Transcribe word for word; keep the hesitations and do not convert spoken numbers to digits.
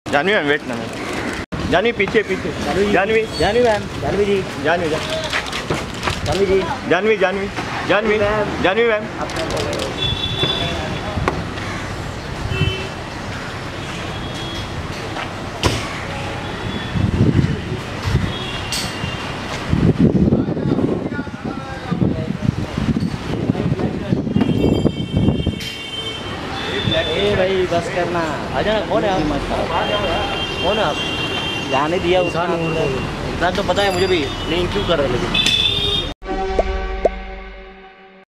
Janvi ma'am wait ना ma'am, Janvi पीछे पीछे, जानवी जानवी मैम, जानवी जी, जानवी जानवी जी, जानवी जानवी जानवी जानवी मैम। ए भाई बस करना, आ जाना। कौन है आप? कौन है आप? जाने दिया इंसान, इंसान तो पता है मुझे भी, नहीं क्यों कर रहे लेकिन